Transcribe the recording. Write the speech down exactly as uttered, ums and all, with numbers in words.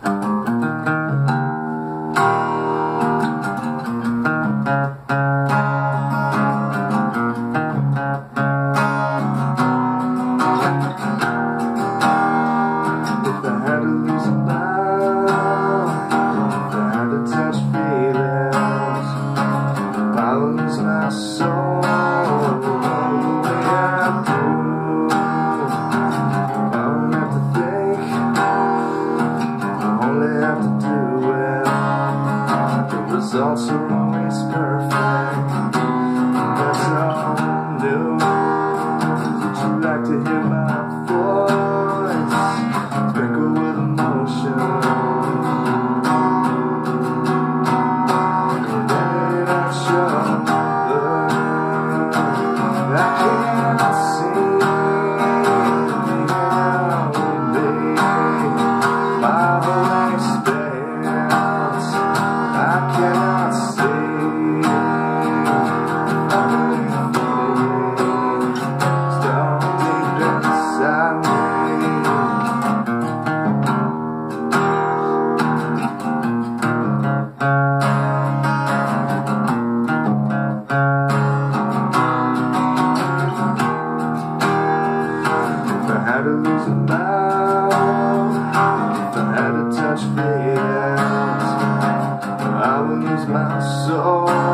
My soul, the way I do. I don't have to think, I only have to do it. The results are always perfect. That's all new. Would you like to hear my voice sprinkle with emotion? I had to lose a mouth, if I had to touch feelings, I would lose my soul.